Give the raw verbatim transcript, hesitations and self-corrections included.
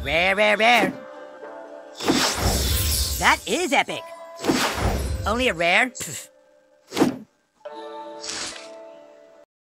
Rare, rare, rare. That is epic. Only a rare? Pfft.